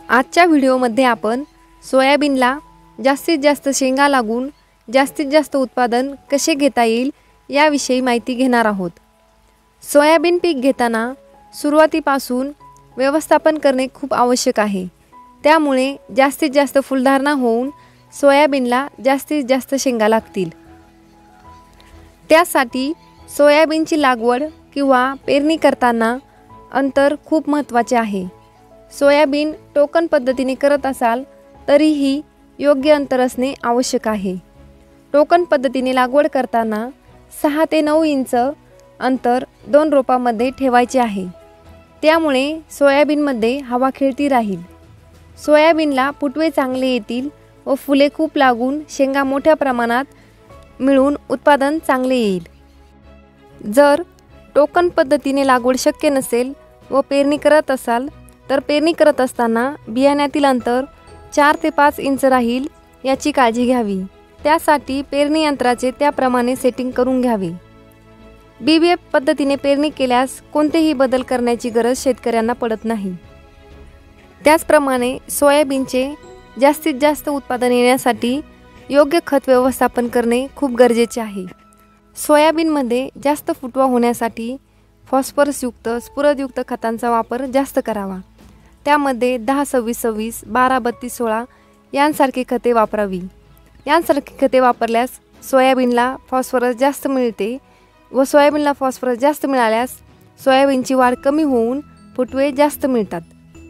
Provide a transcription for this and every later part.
आजच्या व्हिडिओमध्ये आपण सोयाबीनला जास्तीत जास्त शेंगा लागून जास्तीत जास्त उत्पादन कसे घेता येईल याविषयी माहिती घेणार आहोत। सोयाबीन पीक घेताना सुरुवातीपासून व्यवस्थापन करणे खूप आवश्यक आहे। त्यामुळे जास्तीत जास्त फुलधारणा होऊन सोयाबीनला जास्तीत जास्त शेंगा लागतील। त्यासाठी सोयाबीनची लागवड किंवा पेरणी करताना अंतर खूप महत्त्वाचे आहे। सोयाबीन टोकन पद्धतीने करत असाल तरीही योग्य अंतर असणे आवश्यक आहे। टोकन पद्धतीने लागवड करताना 6 ते 9 इंच अंतर 2 रोपांमध्ये ठेवायचे आहे। त्यामुळे सोयाबीनमध्ये हवा खेळती राहील। सोयाबीनला फुटवे चांगले येतील व फुले खूप लागून शेंगा मोठ्या प्रमाणात मिळून उत्पादन चांगले येईल। जर टोकन पद्धतीने लागवड शक्य नसेल व पेरणी करत असाल तर पेरणी करत असताना बियाण्यातील अंतर 4 ते 5 इंच राहील याची काळजी घ्यावी। त्यासाठी पेरणी यंत्राचे त्याप्रमाणे सेटिंग करून घ्यावे। बीबीएफ पद्धतीने पेरणी केल्यास कोणतेही बदल करण्याची गरज शेतकऱ्यांना पडत नाही। त्याचप्रमाणे सोयाबीनचे जास्तीत जास्त उत्पादन येण्यासाठी योग्य खत व्यवस्थापन करणे खूप गरजेचे आहे। सोयाबीनमध्ये जास्त फुटवा होण्यासाठी फॉस्फरसयुक्त स्फुरदयुक्त खतांचा वापर जास्त करावा। त्यामध्ये 10-26-26, 12-32-16 यांसारखी खते वापरावी। यांसारखी खते वापरल्यास सोयाबीनला फॉस्फरस जास्त मिळते व सोयाबीनला फॉस्फरस जास्त मिळाल्यास सोयाबीनची वाढ कमी होऊन फुटवे जास्त मिळतात।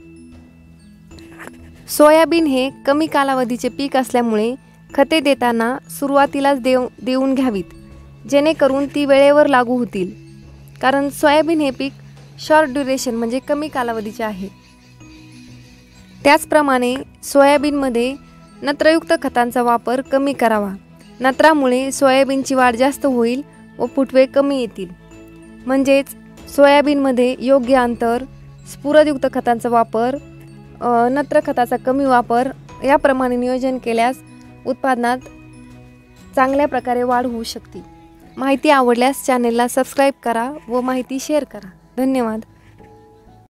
सोयाबीन हे कमी कालावधीचे पीक असल्यामुळे खते देताना सुरुवातीलाच देऊन घ्यावीत, जेणेकरून ती वेळेवर लागू होतील। कारण सोयाबीन हे पीक शॉर्ट ड्युरेशन म्हणजे कमी कालावधीचे आहे। त्याचप्रमाणे सोयाबीनमध्ये नत्रयुक्त खतांचा वापर कमी करावा। नत्रामुळे सोयाबीनची वाढ जास्त होईल व फुटवे कमी येतील। म्हणजेच सोयाबीनमध्ये योग्य अंतर, स्फुरदयुक्त खतांचा वापर, नत्र खताचा कमी वापर याप्रमाणे नियोजन केल्यास उत्पादनात चांगल्या प्रकारे वाढ होऊ शकते। माहिती आवडल्यास चॅनेलला सबस्क्राईब करा व माहिती शेअर करा। धन्यवाद।